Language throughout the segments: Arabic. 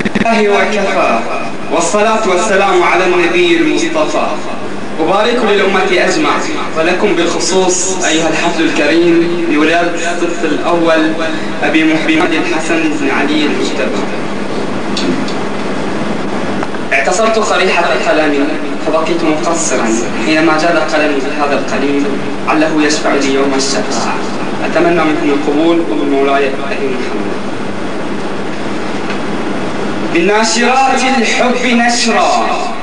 الله وكفى، والصلاة والسلام على النبي المصطفى. أبارك للأمة أجمع ولكم بالخصوص أيها الحفل الكريم بولادة الطفل الأول أبي محمد الحسن بن علي المجتبى. اعتصرت صريحة القلم فبقيت مقصرا حينما جاد قلمي بهذا القليل عله يشفع لي يوم الشفاعة. أتمنى منكم القبول ومن مولاي أبي محمد. بالناشرات الحب نشرا،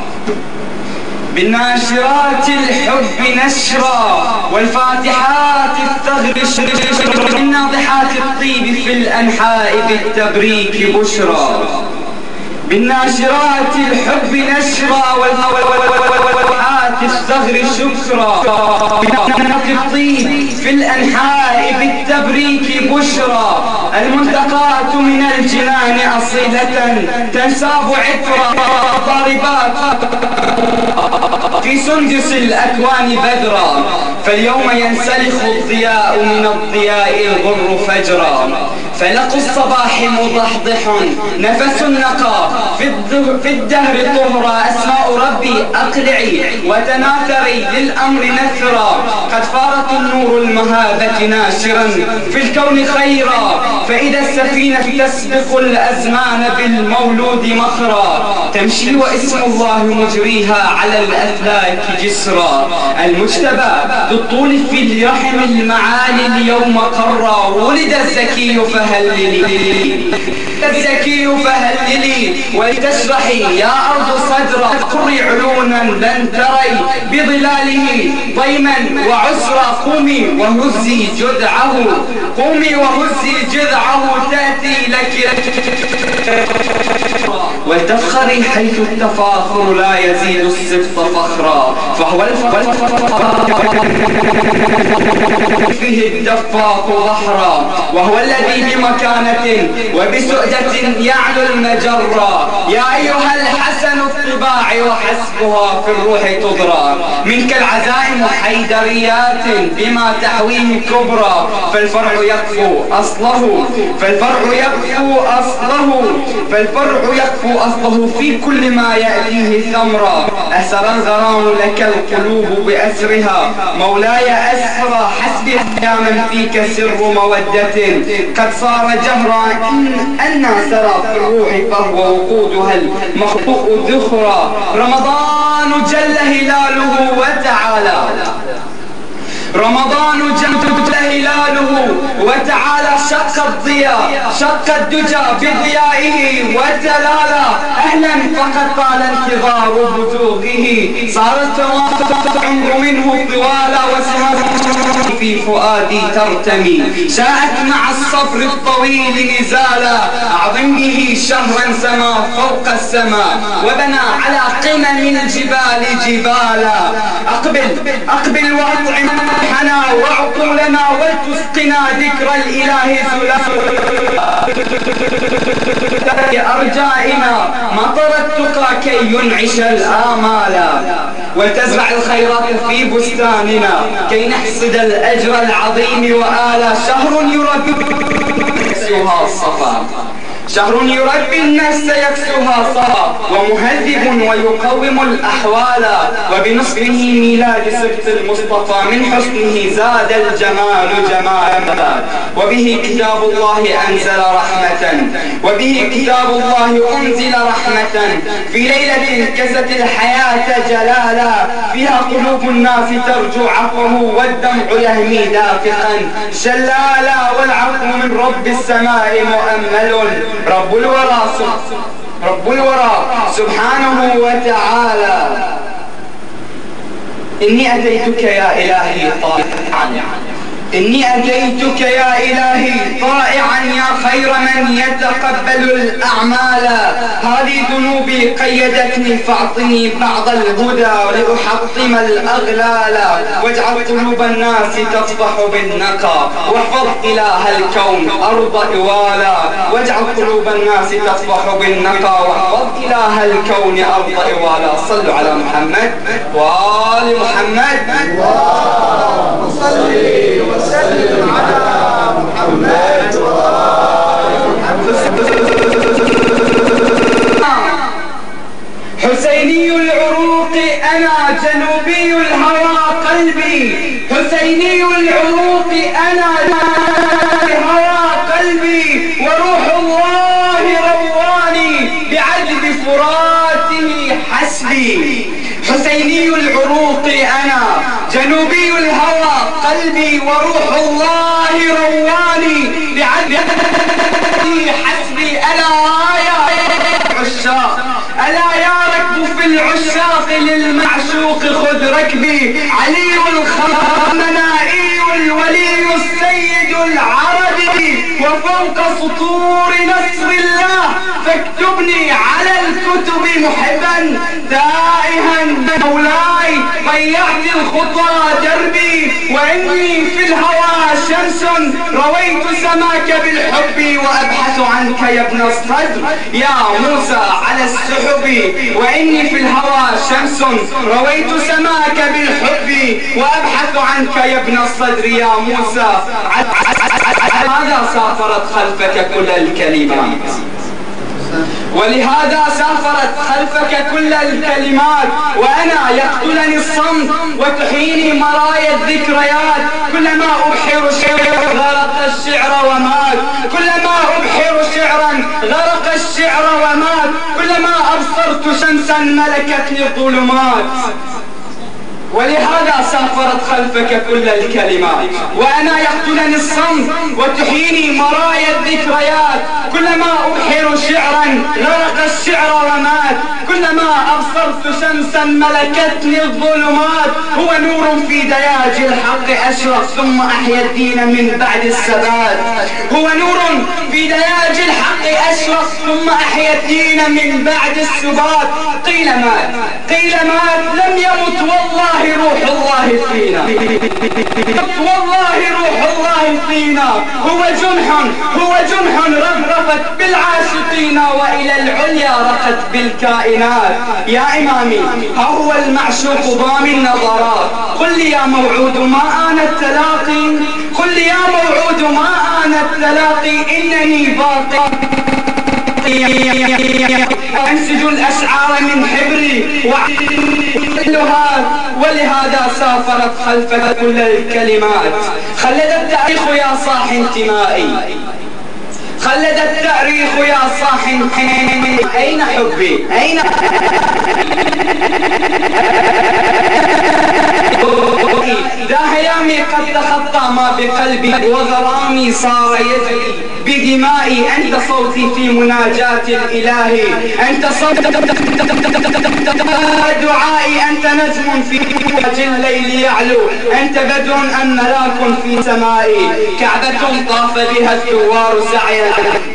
بالناشرات الحب نشرا، والفاتحات الثغر، من ناضحات الطيب في الأنحاء بالتبريك بشرا. بالناشرات الحب نشرا، والفاتحات الثغر شكرا، بناطق الطيب في الأنحاء بالتبريك بشرى. الملتقات من الجنان أصيلة تنساب عطرا، ضاربات في سندس الأكوان بدرا، فاليوم ينسلخ الضياء من الضياء الغر فجرا. فلق الصباح مضحضح نفس النقى في الدهر طهرا. أسماء ربي أقلعي وتناثري للأمر نثرا، قد فارت النور المهابة ناشرا في الكون خيرا، فإذا السفينة تسبق الأزمان بالمولود مخرا، تمشي واسم الله مجريها على الأفلاك جسرا. المجتبى بالطول في الرحم المعالي اليوم قرا، ولد الزكي فهللي، الزكي فهللي، ولتشرحي يا أرض صدرا، قري عيونا لن تري بظلاله ضيما وعسرا. قومي وهزي جذعه، قومي وهزي جذعه تأتي لك، ولتفخري حيث التفاخر لا يزيد الصدق فخرا، فهو فيه الدفاق ظهرا، وهو الذي بمكانة وبسؤدة يعلو المجرى. يا أيها الحسن الطباع وحسبها في الروح تضرى، منك العزائم حيدريات بما تحويه كبرى، فالفرع يكفو أصله، فالفرع يكفو أصله، فالفرع يكفو أصله في كل ما يأتيه ثمرا. أسر الغرام لك القلوب بأسرها، مولاي أسرى حسبي يا من فيك سر مودة، قد صار جهرا أن سرى في الروح فهو وقودها المخلوق ذخرا. رمضان جل هلاله وتعالى، رمضان جل هلاله وتعالى، شق الضياء، شق الدجى بضيائه وتلالا. أهلا فقد طال انتظار بزوغه، صارت العمر منه طوالا، وسهام في فؤادي ترتمي، شاءت مع الصبر الطويل نزالا. أعظم به شهرا سما فوق السماء، وبنى على قمم الجبال جبالا. أقبل وأطعم حنا واعطوا لنا ولتسقنا ذكر الإله أرجائنا، مطر التقى كي ينعش الآمالا، ولتزرع الخيرات في بستاننا كي نحصد الأجر العظيم وآلا. شهر يربي يكسوها الصفا، شهر يربي النفس يكسوها صفا، ومهذب ويقوم الأحوال، وبنصفه ميلاد سبط المصطفى، من حسنه زاد الجمال جمالا. وبه كتاب الله أنزل رحمة، وبه كتاب الله أنزل رحمة، في ليلة كست الحياة جلالا، فيها قلوب الناس ترجو عفوه، والدمع يهمي دافقا شلالا، والعفو من رب السماء مؤمل، رب الورى سبحانه وتعالى. إني أتيتك يا إلهي طائعا، إني أتيتك يا إلهي طائعا، يا خير من يتقبل الأعمال. هذه ذنوبي قيدتني فاعطني بعض الهدى لأحطم الأغلال، واجعل قلوب الناس تفضح بالنقى، واحفظ إله الكون أرض إوالا. واجعل قلوب الناس تفضح بالنقى، واحفظ إله الكون أرض إوالا. صلوا على محمد وآل محمد. اللهم صل وسلم على محمد وآل محمد. أنا جنوبي الهوى قلبي حسيني العروق أنا هوى قلبي وروح الله رواني بعذب فراته حسبي. حسيني العروق أنا جنوبي الهوى قلبي وروح الله رواني بعذب حسبي. ألا يا عشاق ألا يا ركب في العشاق للمعشوق خذ ركبي. علي الخامنائي الولي السيد العربي وفوق سطور نصر الله فاكتبني على الكتب محبا تائها مولاي ضيعت الخطى دربي وإني في الهوى شمس رويت سماك بالحب وأبحث عنك يا ابن الصدر يا موسى على السحب. وإني في الهوى شمس رويت سماك بالحب وأبحث عنك يا ابن الصدر يا موسى. هذا سافرت خلفك كل الكلمات ولهذا سافرت خلفك كل الكلمات وأنا يقتلني الصمت وتحييني مرايا الذكريات. كلما أبحر شعرا غرق الشعر ومات كلما أبحر شعرا غرق الشعر ومات كلما أبصرت شمسا ملكتني الظلمات. ولهذا سافرت خلفك كل الكلمات وأنا يقتلني الصمت وتحييني مرايا الذكريات. كلما أبحر شعرا غرق الشعر ومات كلما أبصرت شمسا ملكتني الظلمات. هو نور في دياج الحق أشرق ثم أحيا الدين من بعد السبات. هو نور في دياج الحق أشرق ثم أحيا الدين من بعد السبات. قيل مات لم يمت والله روح الله فينا والله روح الله فينا. هو جنح رفرفت بالعاشقين وإلى العليا رقت بالكائنات. يا إمامي ها هو المعشوق ضامن نظرات. قل لي يا موعود ما آن التلاقي قل لي يا موعود ما آن التلاقي إنني باقي أنسج الأشعار من حبري ولهذا سافرت خلفك كل الكلمات. خلد التاريخ يا صاح انتمائي خلد التاريخ يا صاح أين حبي أين ذا هيامي قد تخطى ما بقلبي وغرامي صار يجري بدمائي. أنت صوتي في مناجاة الإله أنت صوت دعائي. أنت نجم في وجه الليل يعلو أنت بدر أم ملاك في سمائي. كعبة طاف بها الثوار سعيا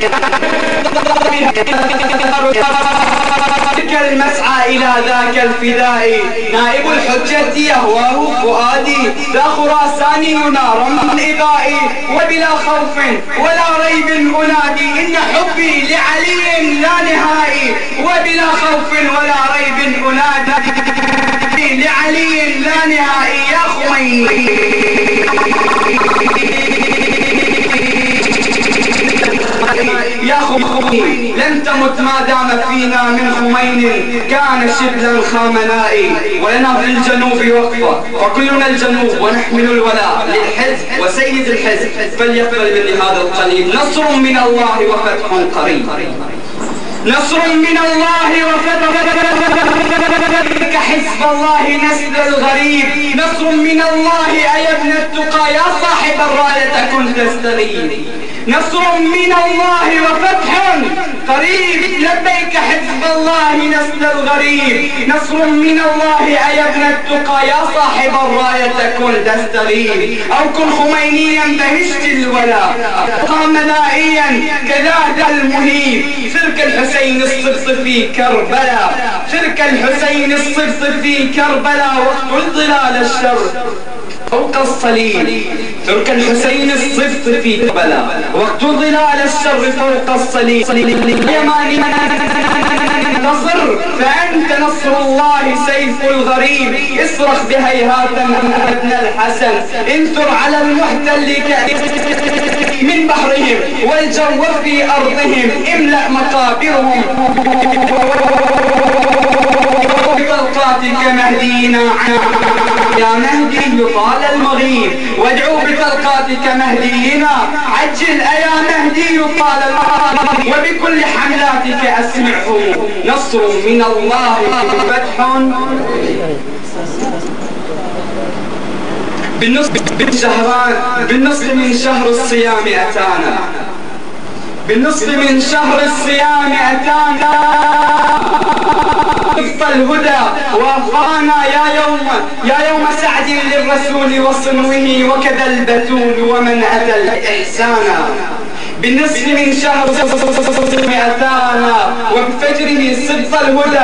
المسعى إلى ذاك الفداء. نائب الحجة يهواه فؤادي ذا خراساني نارا من إبائي. وبلا خوف ولا ريب أنادي إن حبي لعلي لا نهائي. وبلا خوف ولا ريب أنادي لعلي لا نهائي. يا خميني يا خميني لن تمت ما دام فينا من خمين كان شبلا خامنائي. ولنا في الجنوب وقفة وكلنا الجنوب ونحمل الولاء للحزب وسيد الحزب فليقبل مني هذا القليل. نصر من الله وفتح قريب نصر من الله وفتح حزب الله نسل الغريب. نصر من الله أي ابن التقى يا صاحب الراية كن تستغيث. نصر من الله وفتح قريب لبيك حزب الله نسل الغريب. نصر من الله أي ابن التقى يا صاحب الراية كن تستغيث. أو كن خمينيا بهشت الولاء خامنائيا كذاك المهيب. سرك الحسين الصبص في كربلاء سرك الحسين الصبص في كربلاء وقت الظلال الشر فوق الصليب. ترك الحسين الصبط في كربلاء وقت ظلال الشر فوق الصليب. يماني انتصر فأنت نصر الله سيف الغريب. اصرخ بهيهات ابن الحسن انثر على المحتل من بحرهم والجو في أرضهم املأ مقابرهم بطلقات مهدينا يا مهدي طال المغيب وادعو بطلقاتك مهدينا عجل يا مهدي طال المغيب وبكل حملاتك أسمعهم نصر من الله فتح. بالنصف من شهر الصيام أتانا بالنصف من شهر الصيام أتانا الهدى وافانا يا يوم سعد للرسول وصنوه وكذا البتول ومن أتى الإحسانا. بالنصف من شهر أتانا وبفجره صدق الهدى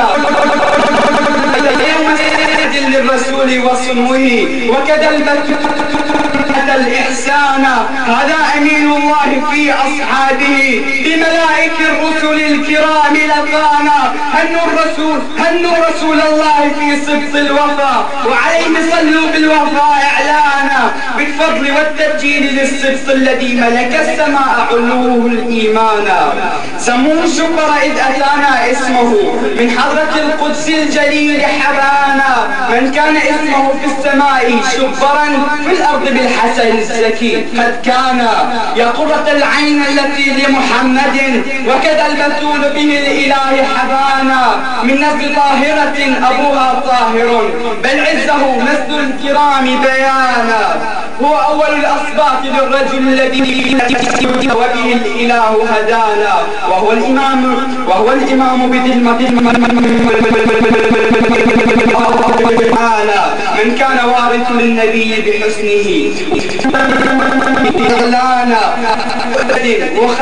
يوم سعد للرسول وصنوه وكذا البتول الإحسان. هذا أمين الله في أصحابه بملائك الرسل الكرام لقانا. هنوا رسول الله في صدق الوفا وعليه صلوا بالوفاء إعلانا بالفضل والتبجيل للصدق الذي ملك السماء علوه الإيمانا. سموه شكر إذ أتانا اسمه من حضرة القدس الجليل حبانا. من كان اسمه في السماء شبرا في الأرض بالحسن الزكي قد كان. يا قرة العين التي لمحمد وكذا البتول به الإله حبانا. من نسل طاهرة أبوها طاهر بل عزه نسل الكرام بيانا. هو أول الأصباط للرجل الذي وبه الإله هدانا. وهو الإمام بذمة من كان وارث للنبي بحسنه إعلانا.